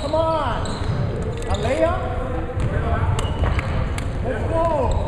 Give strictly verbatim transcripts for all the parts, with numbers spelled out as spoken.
come on. A layup? Let's go.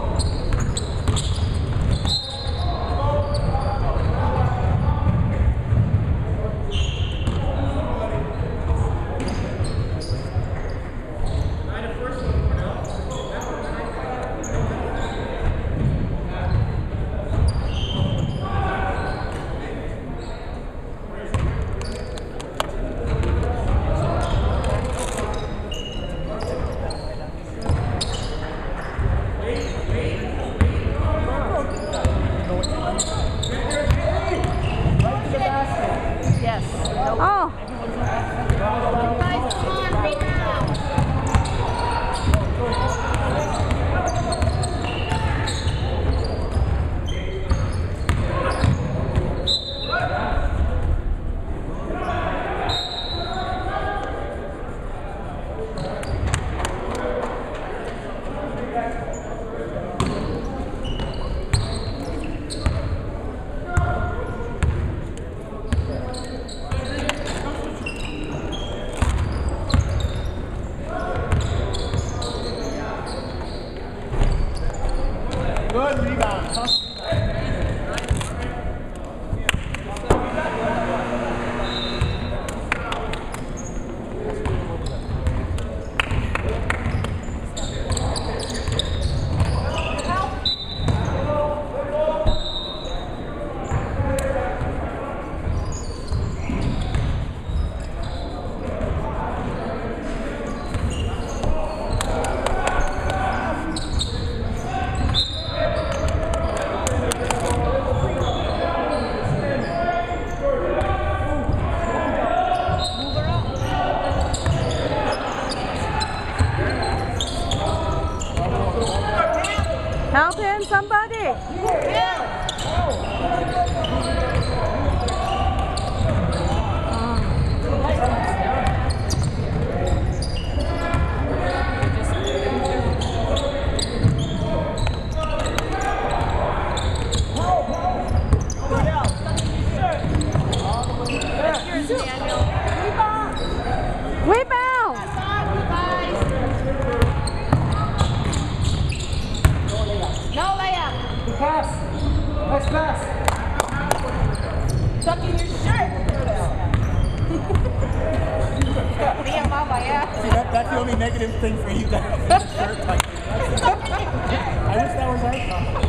Good rebound. Tough Help him, somebody! Yeah. Rebound! No layup. Good pass. Nice pass. Tuck in your shirt. Me and Mama, yeah. See, that, that's the only negative thing for you guys. The shirt tucking. I wish that was our problem.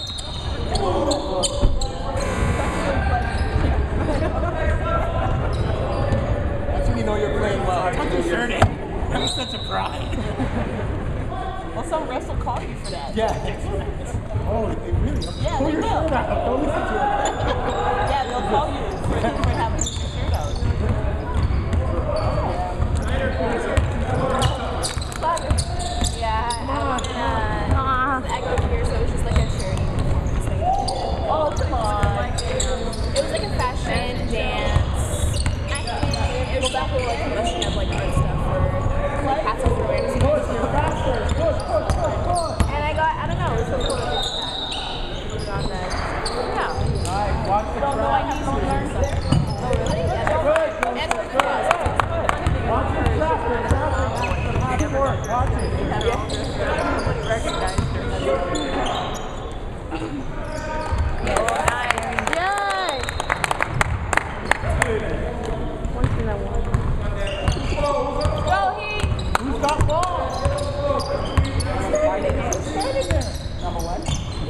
That's when you know you're playing well. Tuck your shirt in. That was such a pride. Well, some refs will call you for that. Yeah. Oh, they really? Yeah, Pull they your will. shirt out. Don't listen to it. Yeah, they'll call you for, for having your shirt out. Yeah, I was in uh, active here, so it was just like a charity. Oh, come on. It was like a fashion dance. I think it was that whole like promotion of like art stuff for like hats and awareness. And I got, I don't know, it was so cool to do that. On that. Yeah. Alright, watch the Although I trap. have no learned there. Oh, really? Yeah, Good, good, and good, good. Watch the trap. The trap. Hard work. Watch it. Nobody recognized her. Go, Heat! Who's got ball? Number one.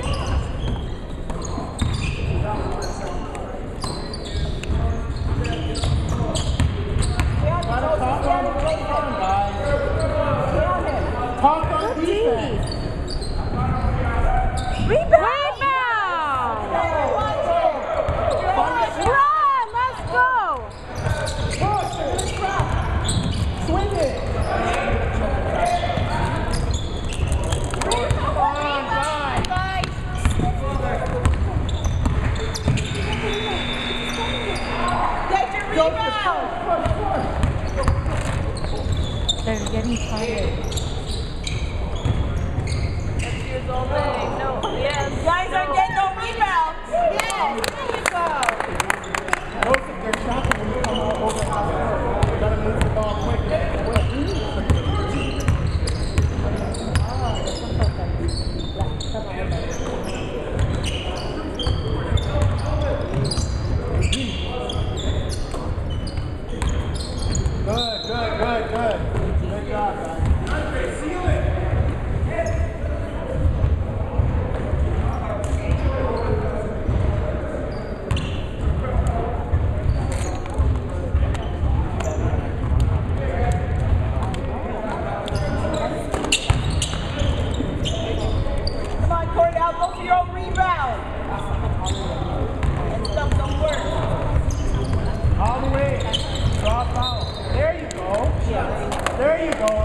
Talk on defense. Rebound! Run! Let's go! Swing it. Come on, guys. Get your rebound! They're getting tired. That's yours all day. No. Yes. Guys aren't getting no rebounds. Yes. There you go. Most of their shots when you come out over half court. You gotta move the ball quick. good. Good job, guys. Come on, Cordell, go for your own rebound. And stuff don't work. All the way. Drop out. There you go. There you go.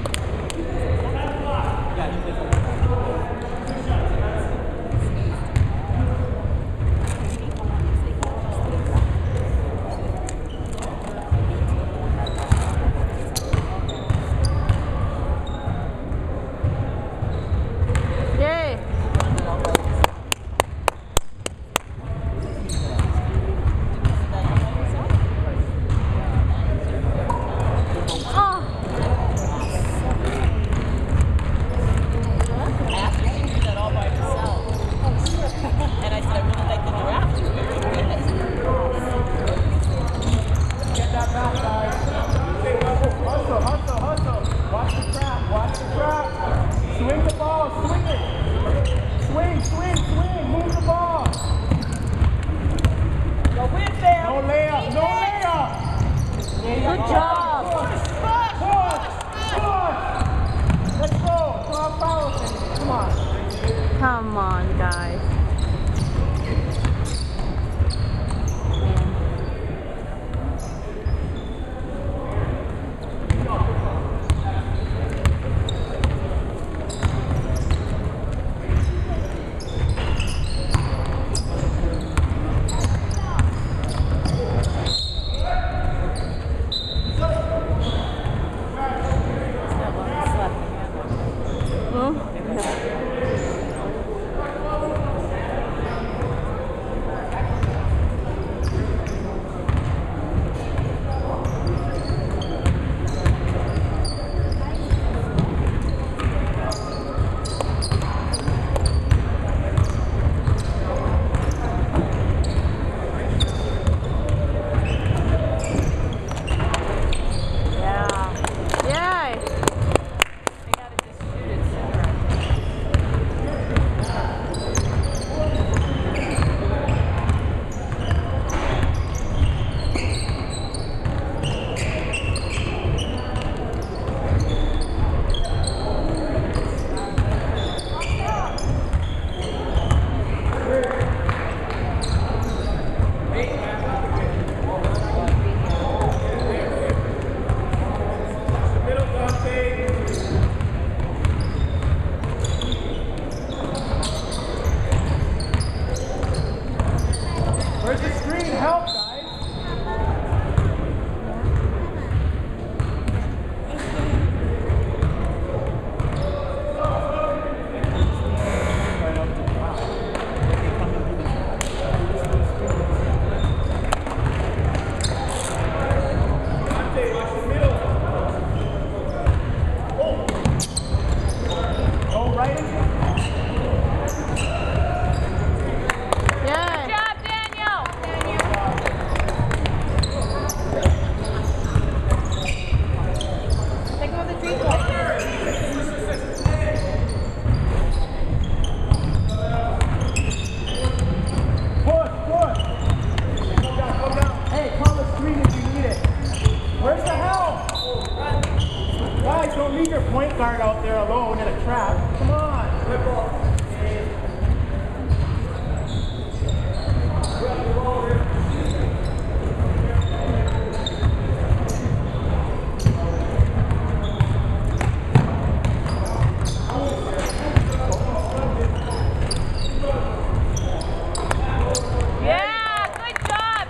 Yay. Oh. After she did that all by herself. And I said, I really like the giraffe. She's very good. Get that back, guys. Hustle, hustle, hustle. Watch the trap. Watch the trap. Swing the ball. Swing it. Swing, swing, swing. Move the ball. Go with them. No layup. No layup. Good job. Push, push, push. Let's go. Come on, foul. Come on. Come on, guys. Hmm? Yeah. Yay. They gotta just shoot it sooner. Middle, Dante. Where's the screen? Help, guys. Dante, watch the middle. Go right in. Yay. Good job, Daniel. Take him with the three-point. Push, push. Go down, go down. Hey, call the screen if you need it. Where's the help? Guys, don't leave your point guard out there alone in a trap. Come on. Yeah, good job.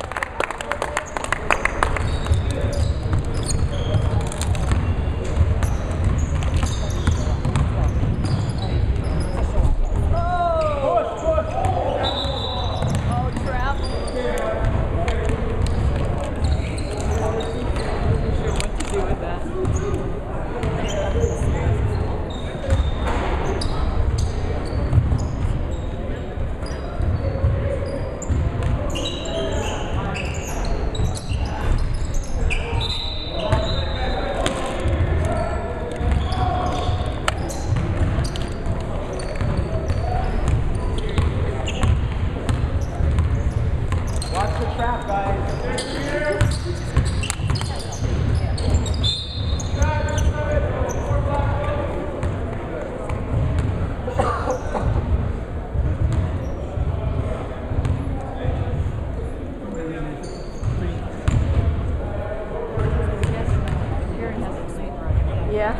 Yeah.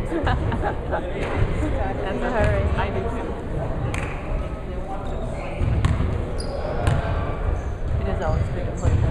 That's a hurry. I do too. It is always good to play.